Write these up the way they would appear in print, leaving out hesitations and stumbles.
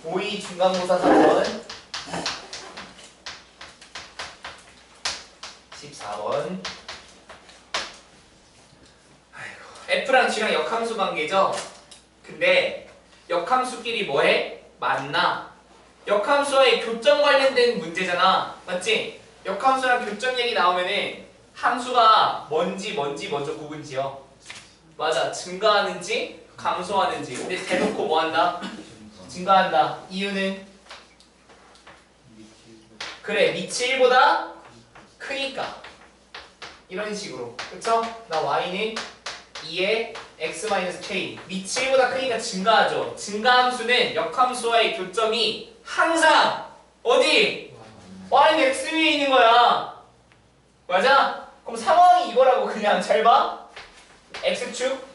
5위 중간고사 3번 14번 F랑 G랑 역함수 관계죠? 근데 역함수끼리 뭐해? 만나. 역함수와의 교점 관련된 문제잖아. 맞지? 역함수랑 교점 얘기 나오면은 함수가 뭔지 먼저 구분지어. 맞아. 증가하는지 감소하는지. 근데 대놓고 뭐한다? 증가한다. 이유는? 그래. 밑이 1보다 크니까. 이런 식으로. 그쵸? 나 y는 2의 x-k. 밑이 1보다 크니까 증가하죠. 증가함수는 역함수와의 교점이 항상 어디? y는 x 위에 있는 거야. 맞아? 그럼 상황이 이거라고 그냥 잘 봐. x축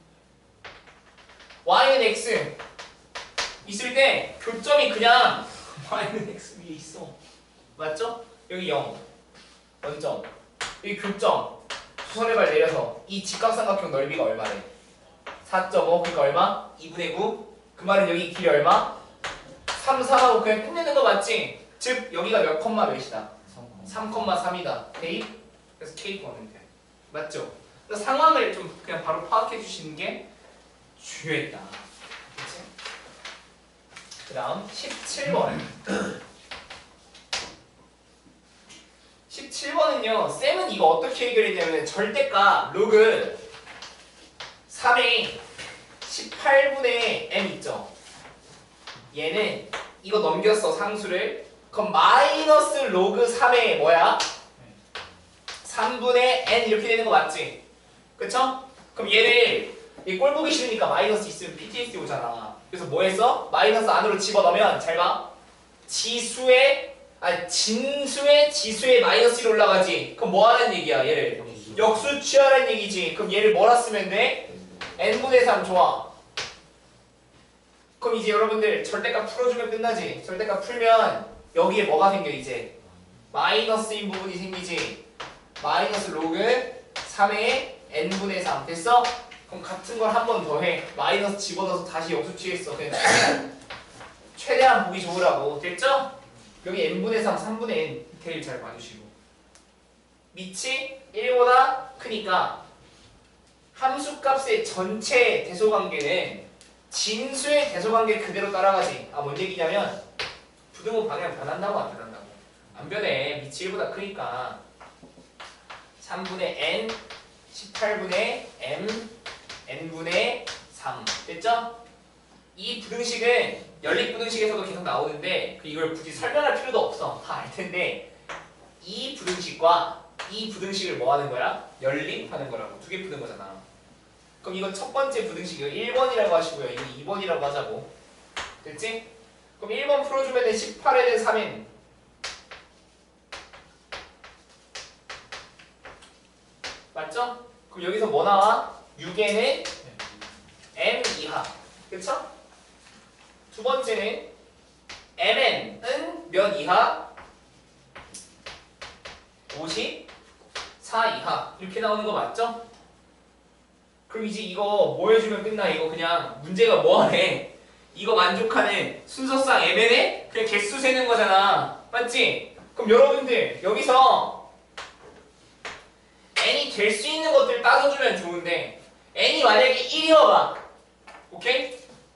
y는 x 있을 때 교점이 그냥 y는 x 위에 있어. 맞죠? 여기 0 원점 여기 교점 수선의 발 내려서 이 직각삼각형 넓이가 얼마래? 4.5 그러니까 얼마? 2분의 9 그 말은 여기 길이 얼마? 3, 4하고 그냥 끝내는 거 맞지? 즉 여기가 몇 컴마 몇이다? 3,3이다 대입? 그래서 K 구하면 돼 맞죠? 그래서 상황을 좀 그냥 바로 파악해 주시는 게 중요했다 그치? 그 다음 17번 17번은요 쌤은 이거 어떻게 해결했냐면 절대값 로그 3의 18분의 m 있죠? 얘는 이거 넘겼어 상수를 그럼 마이너스 로그 3의 뭐야? 3분의 n 이렇게 되는 거 맞지? 그쵸? 그럼 얘를 꼴 보기 싫으니까 마이너스 있으면 PTSD 오잖아 그래서 뭐 했어? 마이너스 안으로 집어넣으면 잘 봐 진수의 지수에 마이너스 1 올라가지 그럼 뭐 하는 얘기야 얘를? 역수 취하라는 얘기지 그럼 얘를 뭐라 쓰면 돼? n분의 3 좋아 그럼 이제 여러분들 절대값 풀어주면 끝나지 절대값 풀면 여기에 뭐가 생겨 이제 마이너스인 부분이 생기지 마이너스 로그 3의 n분의 3 됐어? 그럼 같은 걸 한 번 더 해 마이너스 집어넣어서 다시 역수 취했어 그냥 최대한 보기 좋으라고 됐죠? 여기 n분의 3, 3분의 n 디테일 잘 봐주시고 밑이 1보다 크니까 함수값의 전체 대소관계는 진수의 대소관계 그대로 따라가지 뭔 얘기냐면 부등호 방향 변한다고 안 변한다고? 안 변해 밑이 1보다 크니까 3분의 n 18분의 m n분의 3 됐죠? 이 부등식은 연립부등식에서도 계속 나오는데 이걸 굳이 설명할 필요도 없어 다 알텐데 이 부등식과 이 부등식을 뭐 하는 거야? 연립하는 거라고 두 개 푸는 거잖아 그럼 이건 첫 번째 부등식 이거 1번이라고 하시고요 이거 2번이라고 하자고 됐지? 그럼 1번 풀어주면 18에는 3n 맞죠? 그럼 여기서 뭐 나와? 6n은 m 이하 그쵸? 두 번째는 mn은 몇 이하? 54 이하 이렇게 나오는 거 맞죠? 그럼 이제 이거 뭐 해주면 끝나? 이거 그냥 문제가 뭐하네? 이거 만족하는 순서상 mn에 그냥 개수 세는 거잖아 맞지? 그럼 여러분들 여기서 n이 될 수 있는 것들 따져주면 좋은데 n이 만약에 1이어봐 오케이?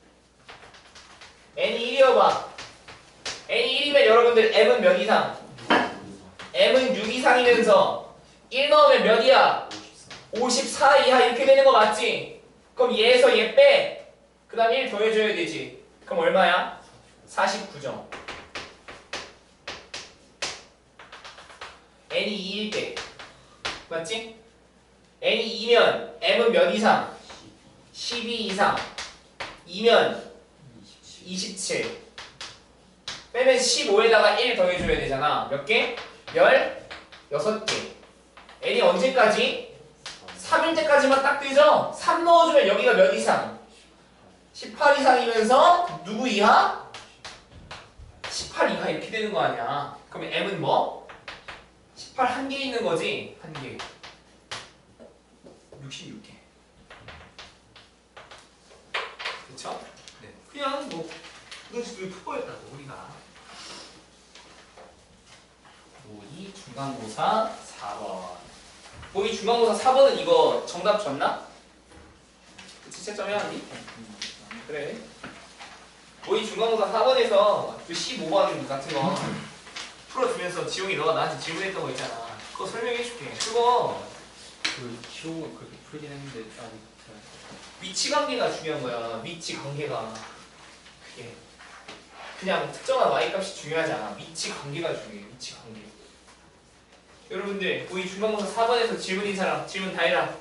n이 1이어봐 n이 1이면 여러분들 m은 몇 이상? m은 6 이상이면서 1 넣으면 몇이야? 54 이하 이렇게 되는 거 맞지? 그럼 얘에서 얘 빼. 그 다음 1 더해줘야 되지. 그럼 얼마야? 49점. n이 2일 때 맞지? n이 2면 m은 몇 이상? 12 이상 2면 27 빼면 15에다가 1 더해줘야 되잖아 몇 개? 16개 n이 언제까지? 3일 때까지만 딱 되죠? 3 넣어주면 여기가 몇 이상? 18 이상이면서 누구 이하? 18 이하 이렇게 되는 거 아니야 그럼 m은 뭐? 18 한 개 있는 거지? 한 개 66개 그쵸? 네. 그냥 뭐 고등식도 푸버였다고 우리가. 모의 중간고사 4번. 모의 중간고사 4번은 이거 정답 줬나? 그치, 채점 해왔니? 그래. 모의 중간고사 4번에서 그 15번 같은 거 풀어주면서 지용이 너가 나한테 질문했던 거 있잖아. 그거 설명해줄게. 그거 그 키워 그렇게 풀긴 했는데 아직 잘. 위치 관계가 중요한 거야. 위치 관계가. 그게 그냥 특정한 y 값이 중요하지 않아. 위치 관계가 중요해. 위치 관계. 여러분들 모의 중간고사 4번에서 질문인 사람 질문 다 해라.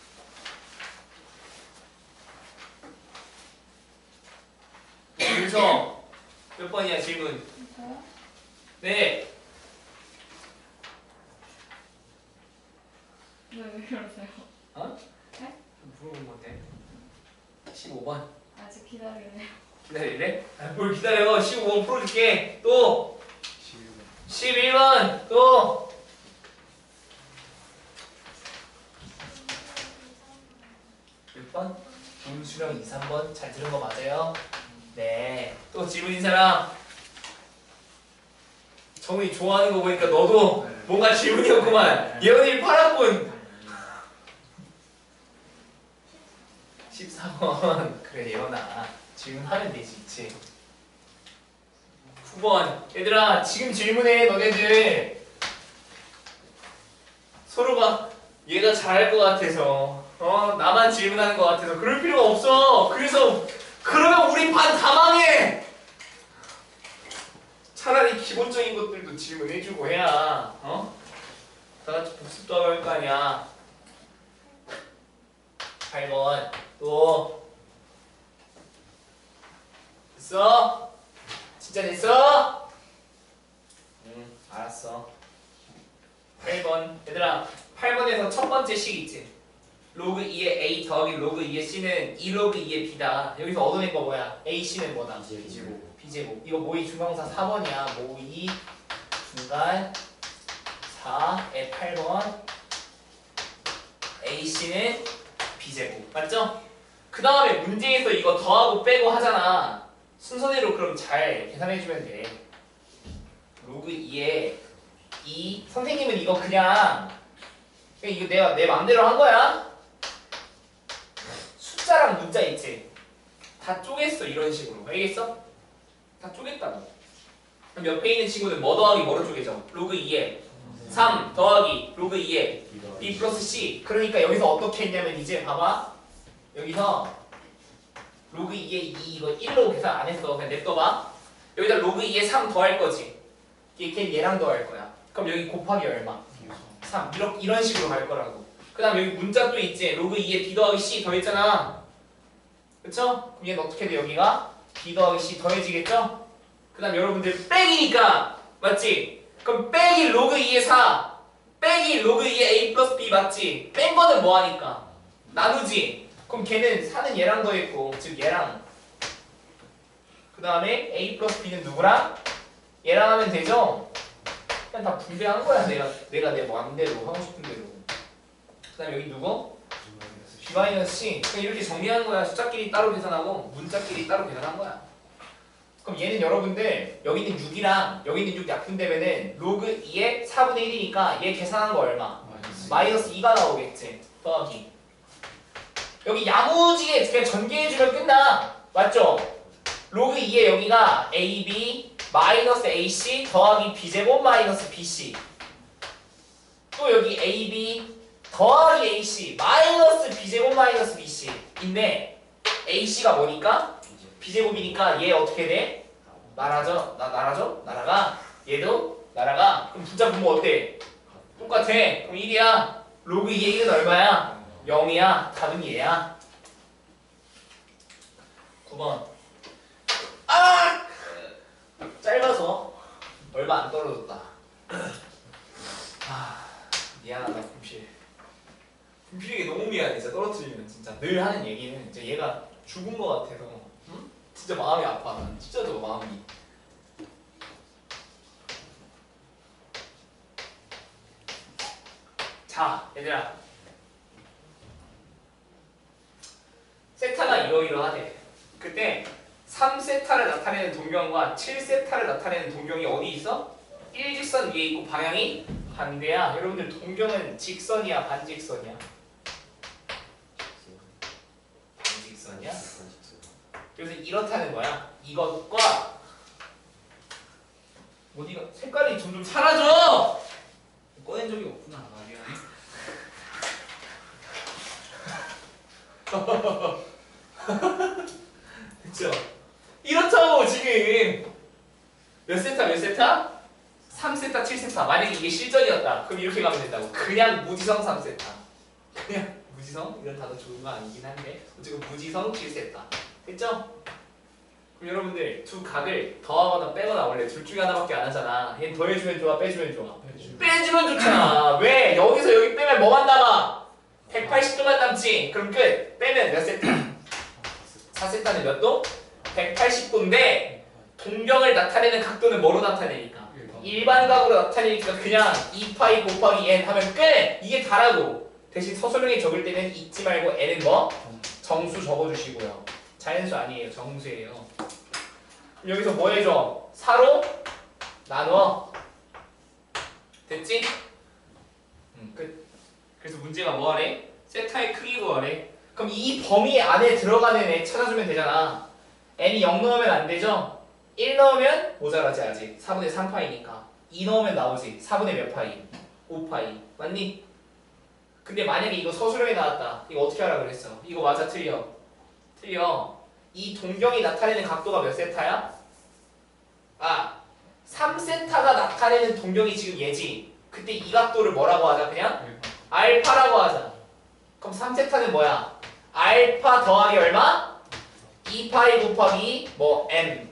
윤서 몇 번이야 질문? 저요? 네. 왜 그러세요? 어? 네? 물어본 건데. 15번. 아직 기다리네요. 기다릴래? 아, 뭘 기다려. 15번 풀어줄게. 또 11번. 11번. 또 몇 번? 운수령 2, 3번. 잘 들은 거 맞아요? 네. 또 질문인 사람. 정훈이 좋아하는 거 보니까 너도 네. 뭔가 질문이었구만. 예언이 팔았군. 14번. 그래 예언아. 질문하면 되지, 있지. 9번. 얘들아 지금 질문해. 너네들 서로가 얘가 잘할 것 같아서 나만 질문하는 것 같아서 그럴 필요가 없어. 그래서 그러면 우리 반 다 망해. 차라리 기본적인 것들도 질문해주고 해야 다 같이 복습도 하고 할 거 아니야. 8번. 또 됐어? 진짜 됐어? 알았어. 8번. 얘들아 8번에서 첫 번째 식 있지? 로그 2의 a 더하기 로그 2의 c는 2로그 2의 b다. 여기서 얻어낸 거 뭐야? ac는 뭐다? B제곱. b제곱. 이거 모의 중간고사 4번이야. 모의 중간 4의 8번. ac는 b제곱. 맞죠? 그 다음에 문제에서 이거 더하고 빼고 하잖아. 순서대로 그럼 잘 계산해주면 돼. 로그 2에 2. 선생님은 이거 그냥 이거 내가 내 맘대로 한 거야. 숫자랑 문자 있지? 다 쪼갰어. 이런 식으로. 알겠어? 다 쪼갰다고. 그럼 옆에 있는 친구는 뭐 더하기 뭐로 쪼개져? 로그 2에 3 더하기 로그 2에 b 플러스 c. 그러니까 여기서 어떻게 했냐면 이제 봐봐. 여기서 로그 2에 2 이거 1로 계산 안 했어. 그냥 냅둬봐. 여기다 로그 2에 3 더할 거지. 걔 얘랑 더할 거야. 그럼 여기 곱하기 얼마? 3. 이런 식으로 갈 거라고. 그 다음 여기 문자 또 있지. 로그 2에 b 더하기 c 더했잖아. 그쵸? 그럼 얘는 어떻게 돼? 여기가 b 더하기 c 더해지겠죠? 그 다음 여러분들 빼기니까 맞지? 그럼 빼기 로그 2에 4 빼기 로그 2에 a 플러스 b 맞지? 뺀 거는 뭐 하니까? 나누지? 그럼 걔는 4는 얘랑 더했고 즉 얘랑 그 다음에 a 플러스 b는 누구랑? 얘랑 하면 되죠? 그냥 다 분배한 거야. 내가 내 마음대로 하고 싶은 대로. 그 다음에 여기 누구? b-c. 그냥 이렇게 정리하는 거야. 숫자끼리 따로 계산하고 문자끼리 따로 계산한 거야. 그럼 얘는 여러분들 여기 있는 6이랑 여기 있는 6 약분되면은 로그 2의 4분의 1이니까 얘 계산한 거 얼마? 마이너스 2가 나오겠지. 더하기. 여기 야무지게 그냥 전개해주면 끝나. 맞죠? 로그 2에 여기가 ab 마이너스 ac 더하기 b제곱 마이너스 bc. 또 여기 ab 더하기 ac 마이너스 b제곱 마이너스 bc 인데 ac가 뭐니까? b제곱이니까 얘 어떻게 돼? 날아져? 날아가? 얘도 날아가? 그럼 분자 분모 어때? 똑같아. 그럼 1이야. 로그 2의 1은 얼마야? 0이야. 답은 얘야. 9번. 아! 짧아서 얼마 안 떨어졌다. 아, 미안하다 분필. 분필에게 너무 미안해. 진짜 떨어뜨리면 진짜 늘 하는 얘기는 이제 얘가 죽은 것 같아서 응? 진짜 마음이 아파. 난 진짜 저 마음이. 자, 얘들아. 세타가 이러이러하대. 그때 3세타를 나타내는 동경과 7세타를 나타내는 동경이 어디 있어? 일직선 위에 있고 방향이 반대야. 여러분들 동경은 직선이야 반직선이야? 반직선이야? 그래서 이렇다는 거야. 이것과 어디가 색깔이 점점 사라져. 꺼낸 적이 없구나. 미안해. 그쵸? 이렇다고 지금 몇 세타 몇 세타? 3세타 7세타. 만약에 이게 실전이었다 그럼 이렇게 가면 된다고. 그냥 무지성 3세타. 그냥 무지성? 이런 단어 좋은 거 아니긴 한데 어쨌든 무지성 7세타. 됐죠? 그럼 여러분들 두 각을 더하거나 빼거나 원래 둘 중에 하나밖에 안 하잖아. 얘는 더해주면 좋아 빼주면 좋아? 빼주면 좋잖아. 왜? 여기서 여기 빼면 뭐만 남아? 180도만 남지. 그럼 끝. 빼면 몇 세타? 4세타는 몇 도? 180도인데 동경을 나타내는 각도는 뭐로 나타내니까? 일반각으로 나타내니까 그냥 2파이 곱하기 n 하면 끝! 이게 다라고. 대신 서술형에 적을 때는 잊지 말고 n은 뭐? 정수 적어주시고요. 자연수 아니에요. 정수예요. 여기서 뭐 해줘? 4로 나눠. 됐지? 끝. 그래서 문제가 뭐 하래? 세타의 크기 구하래. 그럼 이 범위 안에 들어가는 애 찾아주면 되잖아. n이 0 넣으면 안 되죠? 1 넣으면 모자라지 아직. 4분의 3파이니까. 2 넣으면 나오지. 4분의 몇 파이? 5파이. 맞니? 근데 만약에 이거 서술형에 나왔다. 이거 어떻게 하라 그랬어? 이거 맞아 틀려? 틀려. 이 동경이 나타내는 각도가 몇 세타야? 아, 3세타가 나타내는 동경이 지금 얘지. 그때 이 각도를 뭐라고 하자 그냥? 알파라고 하자. 그럼 3세타는 뭐야? 알파 더하기 얼마? 2파이 곱하기 뭐 m.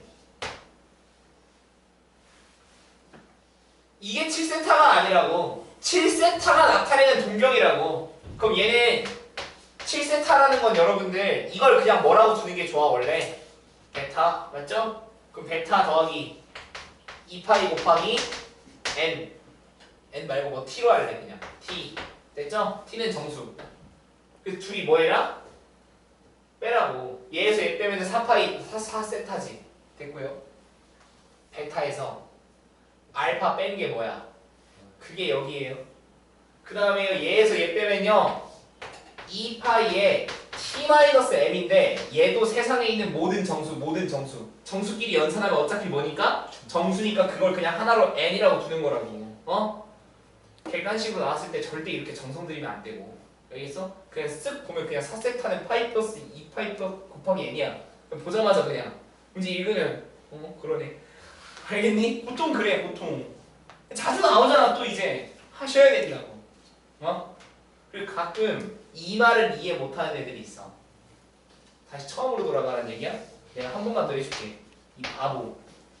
이게 7세타가 아니라고. 7세타가 나타내는 동경이라고. 그럼 얘는 7세타라는 건 여러분들 이걸 그냥 뭐라고 두는 게 좋아 원래? 베타 맞죠? 그럼 베타 더하기 2파이 곱하기 n. n 말고 뭐 t로 할래 그냥. t. 됐죠? t는 정수. 그래서 둘이 뭐 해라? 빼라고. 얘에서 얘 빼면 3파이 4세타지. 됐고요. 베타에서 알파 뺀 게 뭐야? 그게 여기에요. 그 다음에 얘에서 얘 빼면요 2파이에 t-m인데 얘도 세상에 있는 모든 정수 정수끼리 연산하면 어차피 뭐니까? 정수니까 그걸 그냥 하나로 n이라고 두는 거라고. 어? 객관식으로 나왔을 때 절대 이렇게 정성 들이면 안 되고. 여기 있어? 그냥 쓱 보면 그냥 4세타는 파이 플러스 2파이 플러스 곱하기 n이야. 보자마자 그냥 문제 읽으면 그러네. 알겠니? 보통 그래 보통. 자주 나오잖아 또 이제. 하셔야 된다고. 어? 그리고 가끔 이 말을 이해 못하는 애들이 있어. 다시 처음으로 돌아가는 얘기야? 내가 한 번만 더 해줄게. 이 바보.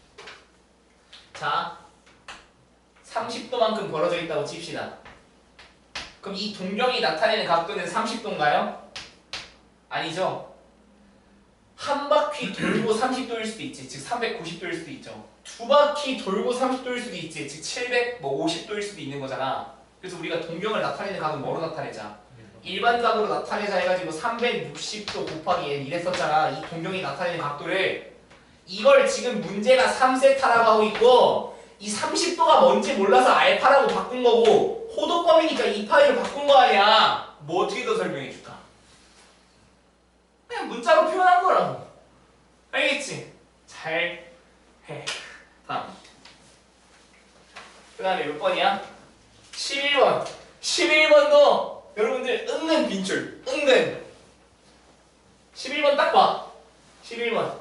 자 30도만큼 벌어져 있다고 칩시다. 그럼 이 동경이 나타내는 각도는 30도인가요? 아니죠? 한 바퀴 돌고 30도일 수도 있지. 즉 390도일 수도 있죠. 두 바퀴 돌고 30도일 수도 있지. 즉 750도일 수도 있는 거잖아. 그래서 우리가 동경을 나타내는 각은 뭐로 나타내자? 일반각으로 나타내자 해가지고 360도 곱하기 n 이랬었잖아. 이 동경이 나타내는 각도를. 이걸 지금 문제가 3세타라고 하고 있고 이 30도가 뭔지 몰라서 알파라고 바꾼 거고 호도범위니까 2파이로 바꾼 거 아니야. 뭐 어떻게 더 설명해 줄까? 그냥 문자로 표현한 거라고. 알겠지? 잘 해. 다음. 그 다음에 몇 번이야? 11번. 11번도 여러분들 은근 빈줄. 은근. 11번 딱 봐. 11번.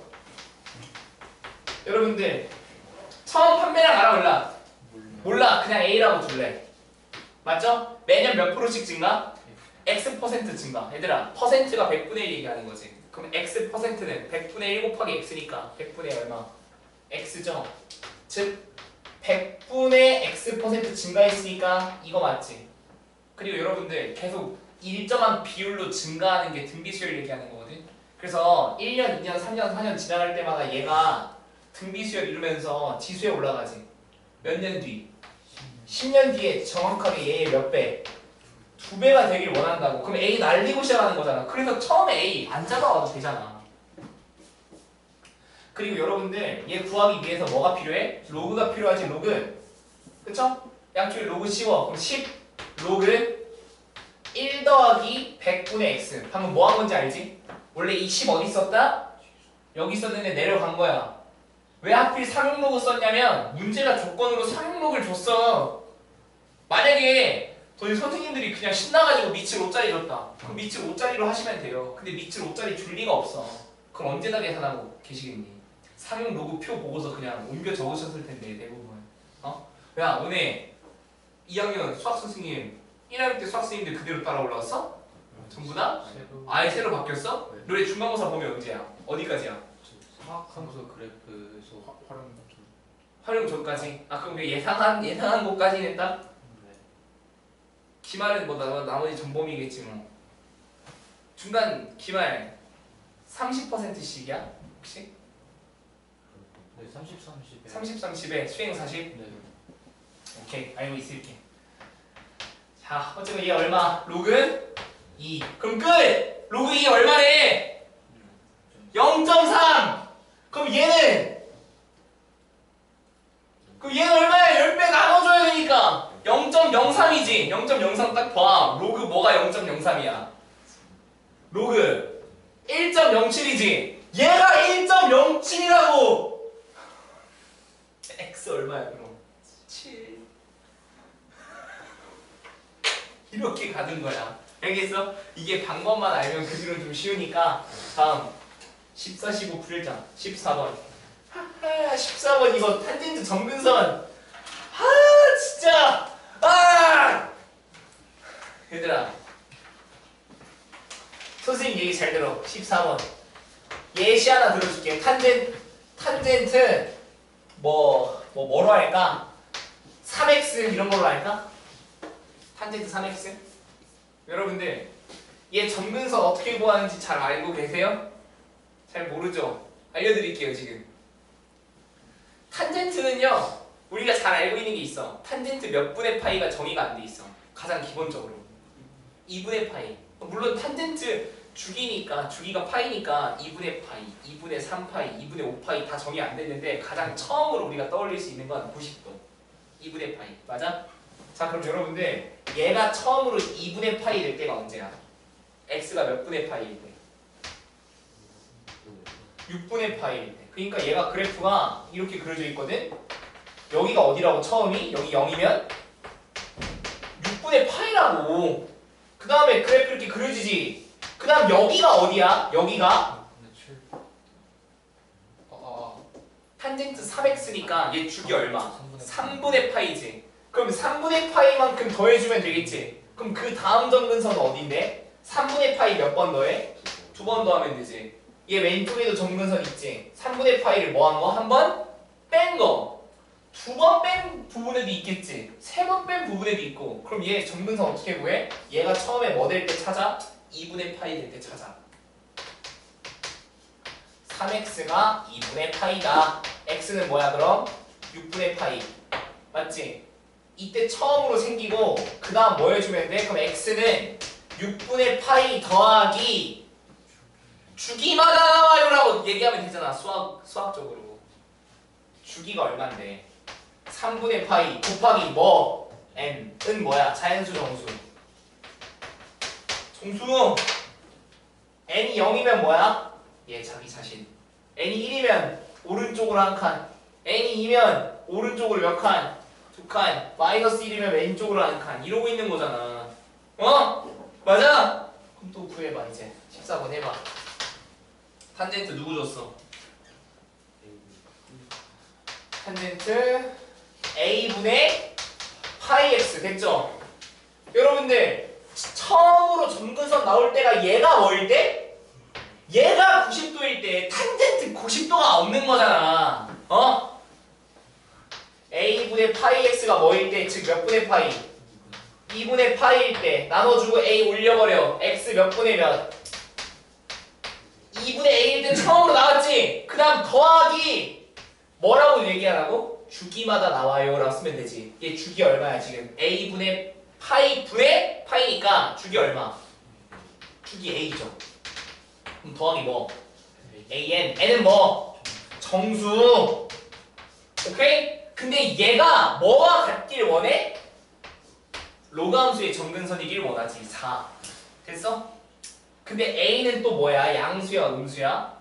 여러분들 처음 판매량 알아 몰라? 몰라. 그냥 A라고 둘래. 맞죠? 매년 몇 프로씩 증가? X% 증가. 얘들아 퍼센트가 100분의 1 얘기하는 거지. 그럼 X%는 100분의 1 곱하기 X니까 100분의 얼마? X죠. 즉 100분의 X% 증가했으니까 이거 맞지? 그리고 여러분들 계속 일정한 비율로 증가하는 게 등비수열 얘기하는 거거든. 그래서 1년, 2년, 3년, 4년 지나갈 때마다 얘가 등비수열 이루면서 지수에 올라가지. 몇 년 뒤? 10년 뒤에 정확하게 얘의 몇 배? 2배가 되길 원한다고. 그럼 A 날리고 시작하는 거잖아. 그래서 처음에 A 안 잡아와도 되잖아. 그리고 여러분들 얘 구하기 위해서 뭐가 필요해? 로그가 필요하지 로그. 그쵸? 양쪽에 로그 씌워. 그럼 10 로그 1 더하기 100분의 x. 방금 뭐 한 건지 알지? 원래 이 10 어디 있었다? 여기 있었는데 내려간 거야. 왜 하필 상용로그 썼냐면 문제가 조건으로 상용로그를 줬어. 만약에 저희 선생님들이 그냥 신나가지고 밑을 5짜리 줬다. 그럼 밑을 5짜리로 하시면 돼요. 근데 밑을 5짜리 줄 리가 없어. 그럼 언제 다 계산하고 계시겠니? 상용로그 표 보고서 그냥 옮겨 적으셨을 텐데 대부분. 야 너네 2학년 수학 선생님 1학년 때 수학 선생님들 그대로 따라 올라왔어? 전부 다? 아예 새로 바뀌었어? 네. 너네 중간고사 보면 언제야? 어디까지야? 화학함수 그래프에서 활용 좀. 활용 전까지? 아 그럼 그 예상한 곳까지는 딱? 네. 기말은 뭐 나머지 전범이겠지 뭐. 중간 기말 30%씩이야? 혹시? 네, 30, 30. 30, 30에 수행 40? 네. 오케이 알고 있을게. 자 어쨌든 얘 얼마? 로그 2. 그럼 끝! 로그 2 얼마래? 0.3! 그럼 얘는 얼마야? 10배 나눠줘야 되니까 0.03이지. 0.03 딱 봐. 로그 뭐가 0.03이야? 로그 1.07이지. 얘가 1.07이라고. x 얼마야 그럼? 7. 이렇게 가는 거야. 알겠어? 이게 방법만 알면 그 뒤로 좀 쉬우니까 다음 14, 15 풀자. 14번. 하하 14번 이거 탄젠트 점근선. 진짜. 얘들아 선생님 얘기 잘 들어. 14번 예시 하나 들어줄게. 탄젠트 뭐로 할까? 3x 이런 걸로 할까? 탄젠트 3x? 여러분들 얘 점근선 어떻게 구하는지 잘 알고 계세요? 잘 모르죠? 알려드릴게요 지금. 탄젠트는요 우리가 잘 알고 있는 게 있어. 탄젠트 몇 분의 파이가 정의가 안 돼 있어. 가장 기본적으로 2분의 파이. 물론 탄젠트 주기니까 주기가 파이니까 2분의 파이, 2분의 3파이, 2분의 5파이 다 정의 안 됐는데 가장 처음으로 우리가 떠올릴 수 있는 건 90도 2분의 파이. 맞아? 자 그럼 여러분들 얘가 처음으로 2분의 파이 될 때가 언제야? x가 몇 분의 파이일 때? 6분의 파이일 때. 그러니까 얘가 그래프가 이렇게 그려져 있거든? 여기가 어디라고 처음이? 여기 0이면 6분의 파이라고. 그 다음에 그래프 이렇게 그려지지. 그 다음 여기가 어디야? 여기가 근데 7. 탄젠트 3x니까 얘 주기 얼마? 3분의 3분의 파이지. 그럼 3분의 파이만큼 더해주면 되겠지. 그럼 그 다음 점근선은 어딘데? 3분의 파이 몇 번 더해? 2번 더하면 되지. 얘 왼쪽에도 점근선 있지. 3분의 파이를 뭐 한 거? 한 번 뺀 거. 2번 뺀 부분에도 있겠지. 3번 뺀 부분에도 있고. 그럼 얘 점근선 어떻게 구해? 얘가 처음에 뭐 될 때 찾아? 2분의 파이 될 때 찾아. 3x가 2분의 파이다. x는 뭐야 그럼? 6분의 파이. 맞지? 이때 처음으로 생기고 그 다음 뭐 해주면 돼? 그럼 x는 6분의 파이 더하기 주기마다 나와요 라고 얘기하면 되잖아. 수학적으로. 주기가 얼만데? 3분의 파이 곱하기 뭐? n은 뭐야? 자연수 정수. 정수. n이 0이면 뭐야? 얘 자기 자신. n이 1이면 오른쪽으로 한 칸. n이 2면 오른쪽으로 몇 칸? 2칸. 마이너스 1이면 왼쪽으로 한 칸. 이러고 있는 거잖아. 맞아? 그럼 또 구해봐 이제. 14번 해봐. 탄젠트 누구 줬어? 탄젠트 a분의 파이 x 됐죠? 여러분들 처음으로 점근선 나올 때가 얘가 뭐일 때? 얘가 90도일 때 탄젠트 90도가 없는 거잖아. a분의 파이 x가 뭐일 때? 즉 몇 분의 파이? 2분의 파이일 때 나눠주고 a 올려버려. x 몇 분의 몇? 2분의 a일 때 처음으로 나왔지? 그 다음 더하기 뭐라고 얘기하라고? 주기마다 나와요 라고 쓰면 되지. 얘 주기 얼마야 지금? a분의 파이 분의 파이니까 주기 얼마? 주기 a죠. 그럼 더하기 뭐? an. n은 뭐? 정수. 오케이? 근데 얘가 뭐와 같길 원해? 로그 함수의 정근선이길 원하지. 4. 됐어? 근데 A는 또 뭐야? 양수야, 음수야?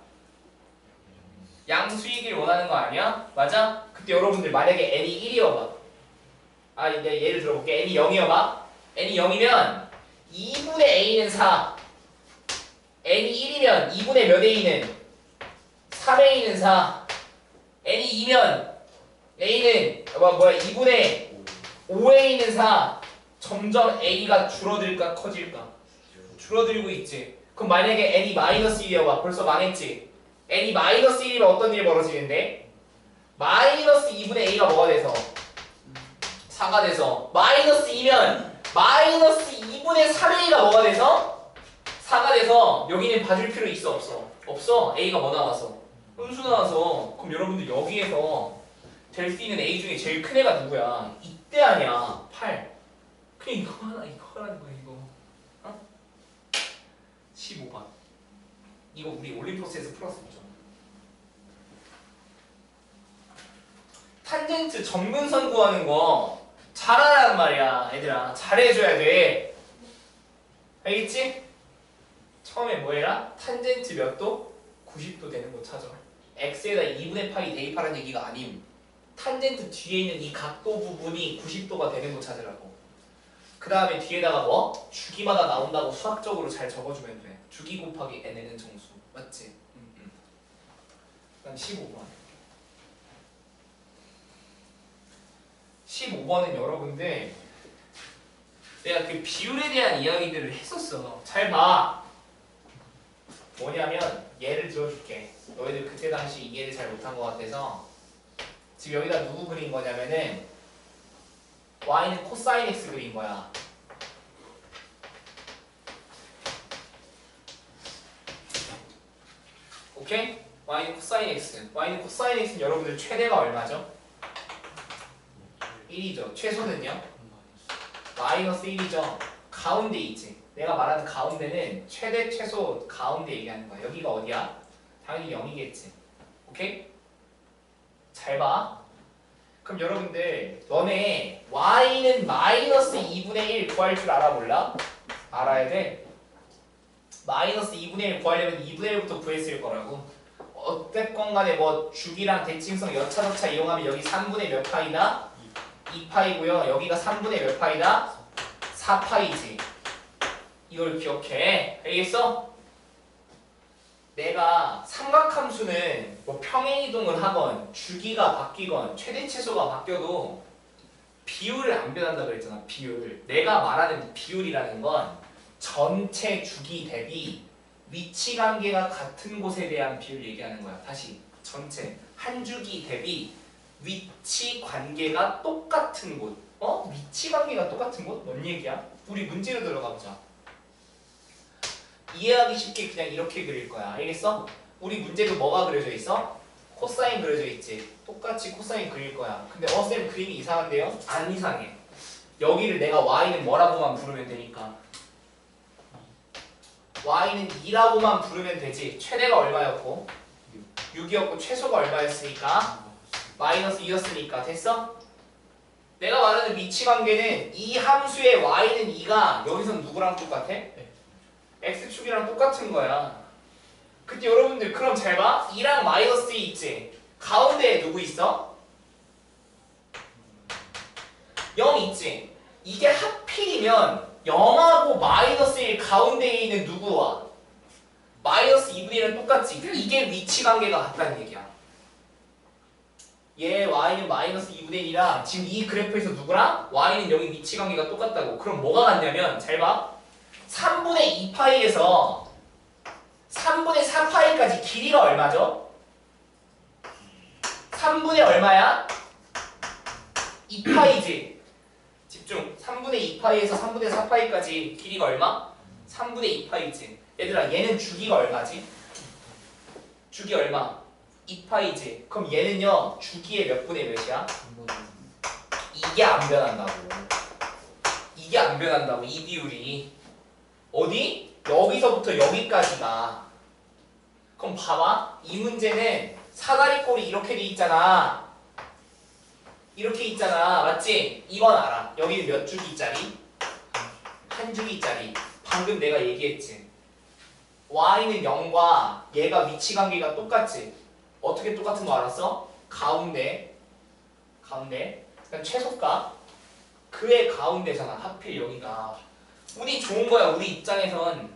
양수이길 원하는 거 아니야? 맞아? 그때 여러분들 만약에 n이 1이어봐. 내 예를 들어볼게. n이 0이어봐. n이 0이면 2분의 a는 4. n이 1이면 2분의 몇 a는? 3a는 4. n이 2면 a는 2분의 5a는 4. 점점 a가 줄어들까 커질까? 줄어들고 있지. 그럼 만약에 n이 마이너스 1이어봐. 벌써 망했지. n이 마이너스 1이면 어떤 일이 벌어지는데? 마이너스 2분의 a가 뭐가 돼서? 4가 돼서. 마이너스 2면 마이너스 2분의 3a가 뭐가 돼서? 4가 돼서. 여기는 봐줄 필요 있어 없어? 없어. a가 뭐 나와서? 음수 나와서. 그럼 여러분들 여기에서 될 수 있는 a 중에 제일 큰 애가 누구야? 이때 아니야. 8. 그냥 이거 하라는 거야 이거. 어? 15번. 이거 우리 올림포스에서 풀었었죠. 탄젠트 점근선 구하는 거 잘하란 말이야 얘들아. 잘해줘야 돼. 알겠지? 처음에 뭐 해라? 탄젠트 몇 도? 90도 되는 거 찾아. x에다 2분의 파이 대입하라는 얘기가 아님. 탄젠트 뒤에 있는 이 각도 부분이 90도가 되는 거 찾으라고. 그 다음에 뒤에다가 뭐? 주기마다 나온다고 수학적으로 잘 적어주면 돼. 주기 곱하기 n에는 정수. 맞지? 그다음 15번. 15번은 여러분들 내가 그 비율에 대한 이야기들을 했었어. 잘 봐. 뭐냐면 예를 들어줄게. 너희들 그때 당시 이해를 잘 못한 것 같아서 지금 여기다 누구 그린 거냐면은 y는 코사인 x 그린 거야. 오케이? y는 코사인 x. y는 코사인 x는 여러분들 최대가 얼마죠? 1이죠. 최소는요? 마이너스 1이죠. 가운데 있지. 내가 말하는 가운데는 최대 최소 가운데 얘기하는 거야. 여기가 어디야? 당연히 0이겠지. 오케이? 잘 봐. 그럼 여러분들 너네 y는 마이너스 2분의 1 구할 줄 알아 몰라? 알아야 돼. 마이너스 2분의 1 구하려면 2분의 1부터 구했을 거라고. 어쨌건 간에 뭐 주기랑 대칭성 여차저차 이용하면 여기 3분의 몇 파이다? 2파이고요. 여기가 3분의 몇 파이다? 4파이지. 이걸 기억해. 알겠어? 내가 삼각함수는 뭐 평행이동을 하건 주기가 바뀌건 최대 최소가 바뀌어도 비율을 안 변한다 그랬잖아. 비율. 내가 말하는 비율이라는 건 전체 주기 대비 위치 관계가 같은 곳에 대한 비율 얘기하는 거야. 다시 전체 한 주기 대비 위치 관계가 똑같은 곳. 위치 관계가 똑같은 곳? 뭔 얘기야? 우리 문제로 들어가 보자. 이해하기 쉽게 그냥 이렇게 그릴 거야. 알겠어? 우리 문제도 뭐가 그려져 있어? 코사인 그려져 있지. 똑같이 코사인 그릴 거야. 근데 쌤 그림이 이상한데요? 안 이상해. 여기를 내가 y는 뭐라고만 부르면 되니까 y는 2라고만 부르면 되지. 최대가 얼마였고? 6이었고 최소가 얼마였으니까? 마이너스 2였으니까 됐어? 내가 말하는 위치 관계는 이 함수의 y는 2가 여기서 누구랑 똑같아? x축이랑 똑같은 거야. 그때 여러분들 그럼 잘 봐. 2랑 마이너스 2 있지? 가운데에 누구 있어? 0 있지? 이게 하필이면 0하고 마이너스 1 가운데에 있는 누구와? 마이너스 2분의 1은 똑같지? 이게 위치 관계가 같다는 얘기야. 얘 y는 마이너스 2분의 1이랑 지금 이 그래프에서 누구랑? y는 여기 위치 관계가 똑같다고. 그럼 뭐가 같냐면 잘 봐. 3분의 2파이에서 3분의 4파이까지 길이가 얼마죠? 3분의 얼마야? 2파이지. 집중. 3분의 2파이에서 3분의 4파이까지 길이가 얼마? 3분의 2파이지. 얘들아 얘는 주기가 얼마지? 주기 얼마? 2파이지. 그럼 얘는요 주기의 몇 분의 몇이야? 이게 안 변한다고. 이게 안 변한다고. 이 비율이. 어디? 여기서부터 여기까지가. 그럼 봐봐. 이 문제는 사다리꼴이 이렇게 돼 있잖아. 이렇게 있잖아. 맞지? 이건 알아. 여기는 몇 주기짜리? 한 주기짜리. 방금 내가 얘기했지. y는 0과 얘가 위치 관계가 똑같지. 어떻게 똑같은 거 알았어? 가운데. 그냥 최소값. 그의 가운데잖아. 하필 여기가. 운이 좋은 거야. 우리 입장에선.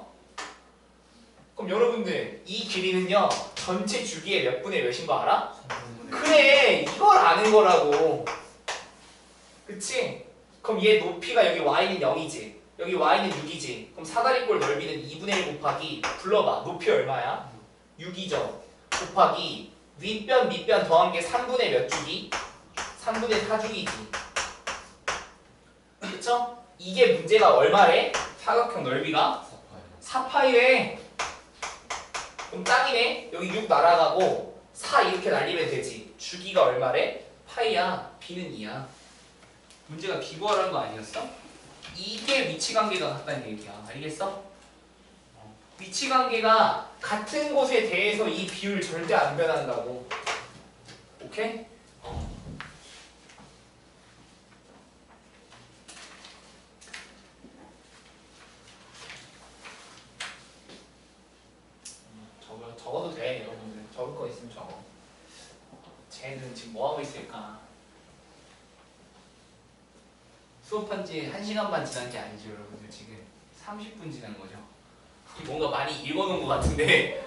그럼 여러분들 이 길이는요. 전체 주기의 몇 분의 몇인 거 알아? 그래. 이걸 아는 거라고. 그치? 그럼 얘 높이가 여기 y는 0이지. 여기 y는 6이지. 그럼 사다리꼴 넓이는 2분의 1 곱하기 불러봐. 높이 얼마야? 6이죠. 곱하기 윗변 밑변 더한 게 3분의 몇 주기? 3분의 4주기지. 그쵸? 이게 문제가 얼마래? 사각형 넓이가? 4파이래. 그럼 짱이네. 여기 6 날아가고 4 이렇게 날리면 되지. 주기가 얼마래? 파이야. b는 2야. 문제가 비구하라는 거 아니었어? 이게 위치관계가 같다는 얘기야. 알겠어? 위치관계가 같은 곳에 대해서 이 비율 절대 안 변한다고. 오케이? 적어도 돼. 여러분들 적을 거 있으면 적어. 쟤는 지금 뭐 하고 있을까? 수업한 지 1시간만 지난 게 아니죠, 여러분들. 지금 30분 지난 거죠. 뭔가 많이 읽어놓은 것 같은데.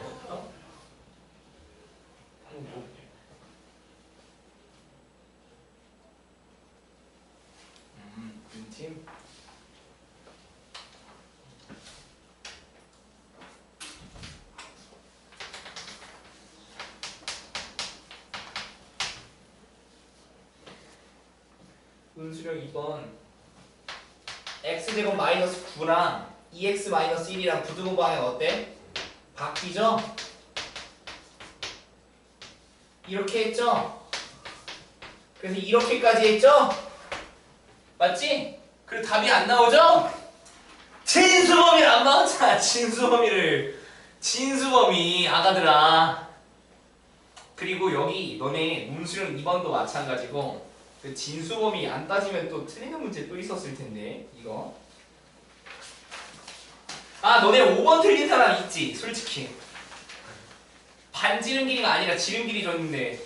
팀. 운수령 2번. x제곱 마이너스 9랑 2x 마이너스 1이랑 부등호 방향 어때? 바뀌죠? 이렇게 했죠? 그래서 이렇게까지 했죠? 맞지? 그리고 답이 안 나오죠? 진수범위를 안 나왔잖아. 진수범위 아가들아. 그리고 여기 너네 운수령 2번도 마찬가지고 그 진수범위 안 따지면 또 틀리는 문제 또 있었을 텐데 이거. 아 너네 5번 틀린 사람 있지 솔직히. 반지름 길이가 아니라 지름 길이 줬는데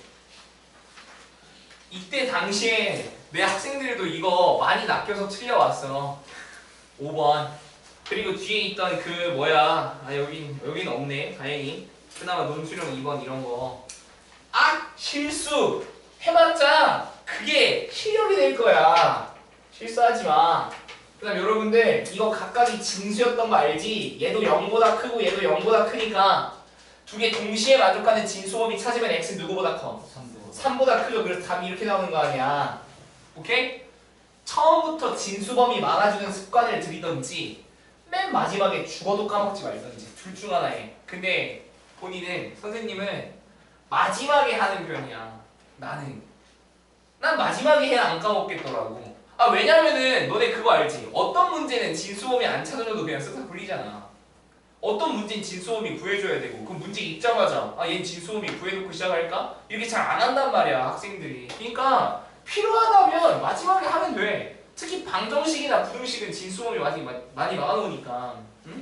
이때 당시에 내 학생들도 이거 많이 낚여서 틀려왔어. 5번. 그리고 뒤에 있던 그 뭐야 여긴 없네 다행히. 그나마 논수령 2번 이런 거. 아 실수 해봤자 그게 실력이 될 거야. 실수하지 마. 그 다음 여러분들 이거 각각이 진수였던 거 알지? 얘도 0보다 크고 얘도 0보다 크니까 두 개 동시에 만족하는 진수범위 찾으면 x는 누구보다 커? 3보다 크죠. 그래서 답이 이렇게 나오는 거 아니야. 오케이? 처음부터 진수범위 막아주는 습관을 들이던지 맨 마지막에 죽어도 까먹지 말던지 둘 중 하나에. 근데 본인은 선생님은 마지막에 하는 편이야. 난 마지막에 해야 안 까먹겠더라고. 아 왜냐면은 너네 그거 알지? 어떤 문제는 진수범위 안 찾아줘도 그냥 쓱싹 굴리잖아. 어떤 문제는 진수범위 구해줘야 되고 그럼 문제 읽자마자 아 얘는 진수범위 구해놓고 시작할까? 이렇게 잘 안 한단 말이야 학생들이. 그러니까 필요하다면 마지막에 하면 돼. 특히 방정식이나 부등식은 진수범위 많이 막아놓으니까. 응?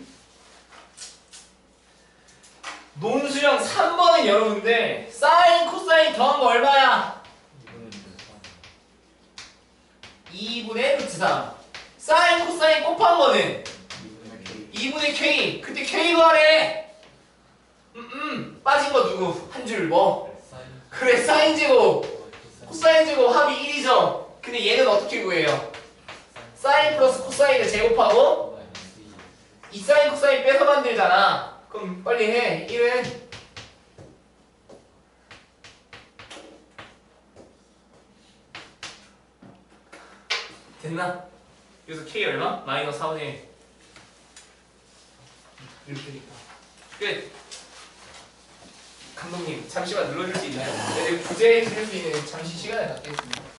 논수령 3번은 여러분들 사인 코사인 더한 거 얼마야? 2분의 루트 3. 사인 코사인 곱한 거는 2분의 K. 그때 K 구하래. 빠진 거 누구? 한 줄 뭐? 그래 사인 제곱 코사인 제곱 합이 1이죠. 근데 얘는 어떻게 구해요? 사인 플러스 코사인을 제곱하고 이 사인 코사인 빼서 만들잖아. 그럼 빨리 해. 1은 됐나? 그래서 K 얼마? 마이너스 4분의 1 이렇게 되니까 끝. 감독님 잠시만 눌러줄 수 있나요? 네, 부재해 줄 수 있는 잠시 시간을 갖겠습니다.